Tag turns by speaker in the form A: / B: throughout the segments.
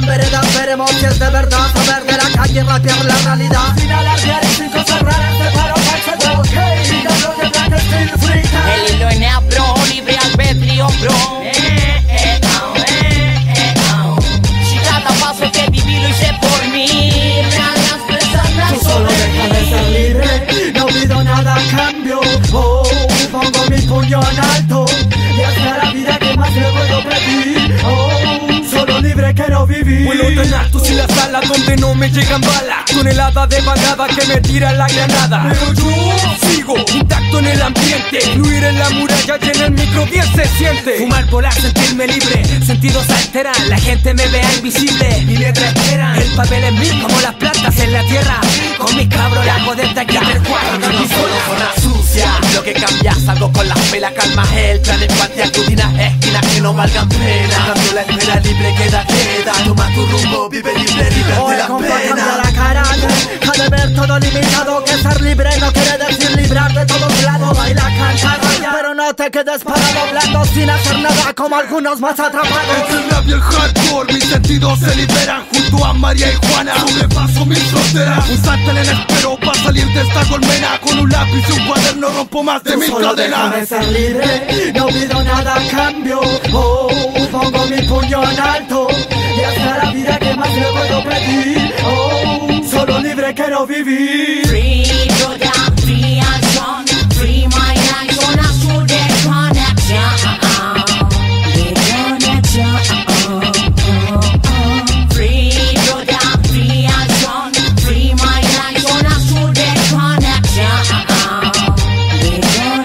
A: en veredas veremos si es de verdad. Saber de la calle, rapear la realidad. Sin alardear y sin cosas raras, te paro falsedad. Hey, lo que black still free.
B: El hilo en bro, libre albedrío, bro. Si cada paso que viví lo hice por mí.
A: Tú solo déjame ser libre, no pido nada a cambio. Oh, pongo mi puño en alto y hasta la vida que más le puedo pedir. Oh, solo libre quiero vivir.
C: Vuelo tan alto sin la sala donde no me llegan balas. Tonelada de balada que me tira la granada. Pero yo sigo intacto en el ambiente. Fluir en la muralla y en el micro bien se siente. Fumar, volar, sentirme libre. Sentidos alteran, la gente me vea invisible. Mi letra espera, el papel en mí como las plantas en la tierra. Con mis cabros la hago desde aquí del cuarto.
D: No solo con la sucia, lo que cambia salgo con la pela. Calma el plan en cuanto a rutinas, esquinas que no valgan pena. Cambio la espera libre, queda. Toma tu rumbo, vive libre, libre de la pena.
A: La cara, deja de ver todo limitado. Que ser libre no quiere decir librar de todos lados. Baila, canta, raya, pero no te quedes parado blando sin hacer nada como algunos más atrapados.
D: Entre el rap y el hardcore, mis sentidos se liberan. Junto a María y Juana, sobrepaso mis fronteras. Un salto en el espero para salir de esta colmena. Con un lápiz y un cuaderno rompo más de 1000 cadenas.
A: Déjame ser libre, no pido nada a cambio. Oh, pongo mi puño en alto y hasta la vida que más le puedo pedir. Oh, solo libre quiero vivir.
B: Free Jordan, free and strong, free my life, zona sur de conexión. De conexión. Free Jordan, free and strong, free my life, zona sur de conexión. De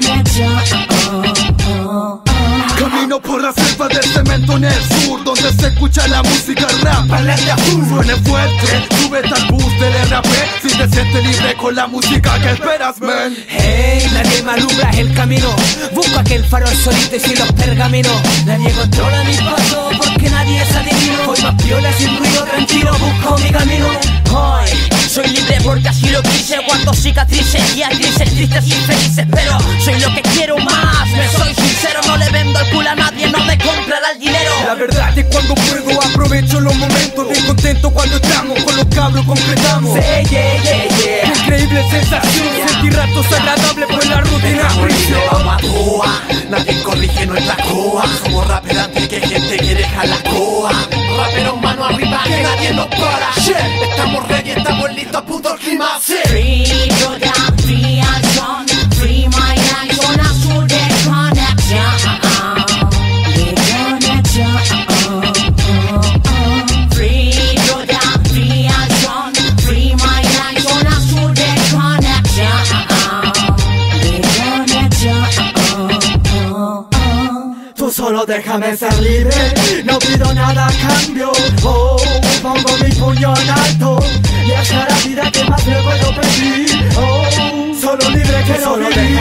B: conexión.
D: Camino por la selva del cemento en el sur, donde se escucha la música rap. Alerta azul, suene fuerte, súbete al bus del RAP. Si te sientes libre con la música, ¿qué esperas, man?
C: Hey, nadie me alumbra el camino. Busco aquel farol solito y sin los pergaminos. Nadie controla mis pasos porque nadie es adivino. Voy más piola sin ruido, tranquilo, busco mi camino.
B: Hoy soy libre porque así lo quise. Guardo cicatrices, días grises, tristes y felices. Pero soy lo que quiero más, me soy sincero. No le vendo el culo a nadie, no me comprará el dinero.
C: La verdad es cuando puedo aprovecho los momentos. Bien contento cuando estamos con los cabros concretamos.
B: Say yeah, yeah, yeah.
C: Increíble sensación, sentir ratos agradables pues la rutina prisión.
D: Vamos a toa, nadie corrige nuestra coa. Somos raperos antes que gente que deja la coa. Raperos mano arriba que nadie nos para. Estamos ready, estamos listos, puto clima.
B: Free Jordan, free and strong, free my life, zona sur de conexión. De conexión. Free Jordan, free and strong, free my life, zona sur de conexión. De conexión.
A: Tú solo déjame ser libre, no pido nada a cambio. Oh, pongo mi puño en alto y hasta la vida que más le puedo pedir. Oh, solo libre quiero vivir.